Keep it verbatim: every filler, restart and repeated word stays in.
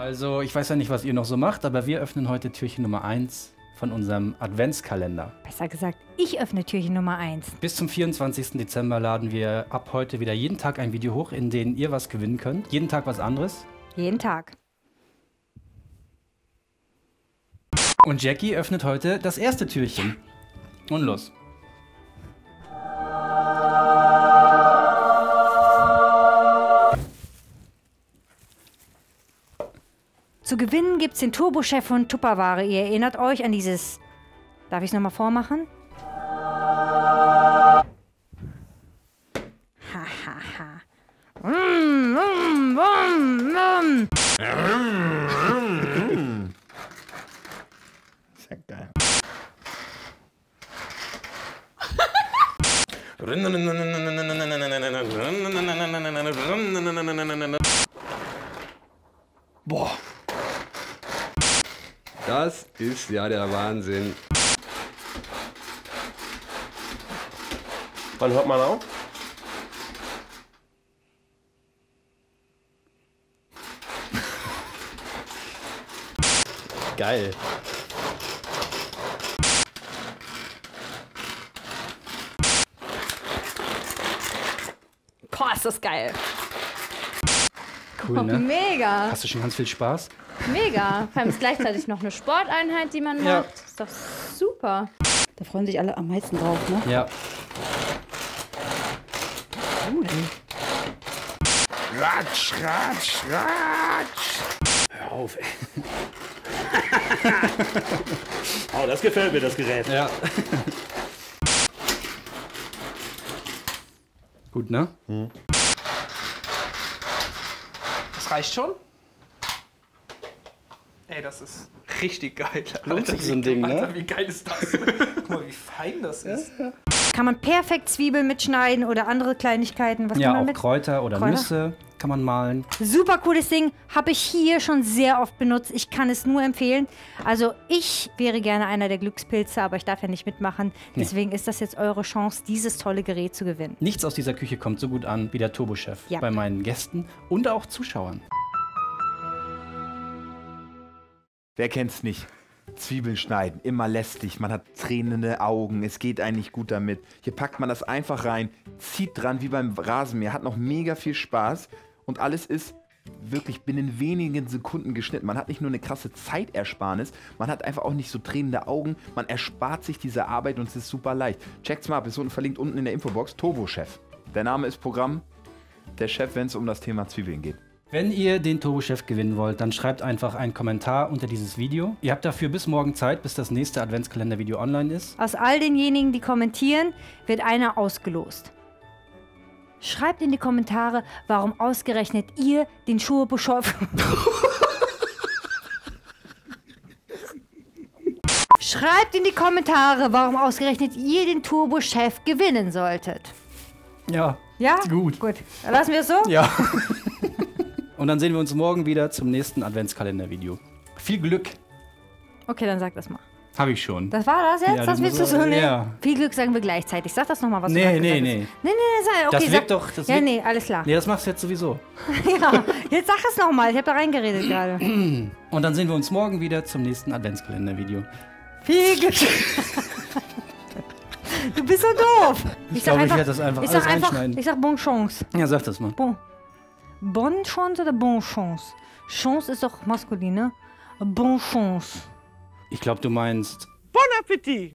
Also, ich weiß ja nicht, was ihr noch so macht, aber wir öffnen heute Türchen Nummer eins von unserem Adventskalender. Besser gesagt, ich öffne Türchen Nummer eins. Bis zum vierundzwanzigsten Dezember laden wir ab heute wieder jeden Tag ein Video hoch, in dem ihr was gewinnen könnt. Jeden Tag was anderes. Jeden Tag. Und Jackie öffnet heute das erste Türchen. Und los. Zu gewinnen gibt es den Turbo-Chef von Tupperware. Ihr erinnert euch an dieses... Darf ich es nochmal vormachen? Ha, ha, ha. Mm, mm, mm, mm. Ist ja geil. Boah. Das ist ja der Wahnsinn. Wann hört man auf? Geil. Boah, ist das geil. Cool, ne? Mega. Hast du schon ganz viel Spaß? Mega. Vor allem ist gleichzeitig noch eine Sporteinheit, die man Ja. macht. Ist doch super. Da freuen sich alle am meisten drauf, ne? Ja. Oh, ey. Ratsch, ratsch, ratsch. Hör auf, ey. Oh, das gefällt mir, das Gerät. Ja. Gut, ne? Das reicht schon? Ey, das ist richtig geil. Lohnt sich wie- so ein Ding, ne? Alter, wie geil ist das? Guck mal, wie fein das ist. Kann man perfekt Zwiebeln mitschneiden oder andere Kleinigkeiten. Was Ja, kann man auch mit? Kräuter oder Kräuter? Nüsse kann man malen. Super cooles Ding. Habe ich hier schon sehr oft benutzt. Ich kann es nur empfehlen. Also ich wäre gerne einer der Glückspilze, aber ich darf ja nicht mitmachen. Deswegen ist das jetzt eure Chance, dieses tolle Gerät zu gewinnen. Nichts aus dieser Küche kommt so gut an wie der Turbo-Chef Ja. bei meinen Gästen und auch Zuschauern. Wer kennt's nicht? Zwiebeln schneiden, immer lästig, man hat tränende Augen, es geht eigentlich gut damit. Hier packt man das einfach rein, zieht dran wie beim Rasenmäher, hat noch mega viel Spaß und alles ist wirklich binnen wenigen Sekunden geschnitten. Man hat nicht nur eine krasse Zeitersparnis, man hat einfach auch nicht so tränende Augen, man erspart sich diese Arbeit und es ist super leicht. Checkt's mal ab, ist unten verlinkt unten in der Infobox, Turbo-Chef. Der Name ist Programm, der Chef, wenn es um das Thema Zwiebeln geht. Wenn ihr den Turbo-Chef gewinnen wollt, dann schreibt einfach einen Kommentar unter dieses Video. Ihr habt dafür bis morgen Zeit, bis das nächste Adventskalender-Video online ist. Aus all denjenigen, die kommentieren, wird einer ausgelost. Schreibt in die Kommentare, warum ausgerechnet ihr den Turbo-Chef... Schreibt in die Kommentare, warum ausgerechnet ihr den Turbo-Chef gewinnen solltet. Ja, Ja? gut. Gut. Dann lassen wir es so? Ja. Und dann sehen wir uns morgen wieder zum nächsten Adventskalender-Video. Viel Glück. Okay, dann sag das mal. Habe ich schon. Das war das jetzt? Ja, das das willst du muss- so nehmen? ja. Viel Glück sagen wir gleichzeitig. Sag das nochmal, was du Nee, gerade nee, gesagt nee. hast. Nee, nee, nee, sag, okay, Das sag, wirkt doch... Das Ja, wirkt, nee, alles klar. Nee, das machst du jetzt sowieso. Ja, jetzt sag es nochmal. Ich habe da reingeredet gerade. Und dann sehen wir uns morgen wieder zum nächsten Adventskalender-Video. Viel Glück. Du bist so doof. Ich glaube, ich werde das einfach ich alles sag einfach, einschneiden. ich sag Bonne Chance. Ja, sag das mal. Bon. Bonne Chance oder Bonne Chance? Chance ist doch maskulin, ne? Bonne Chance. Ich glaube, du meinst... Bon Appetit!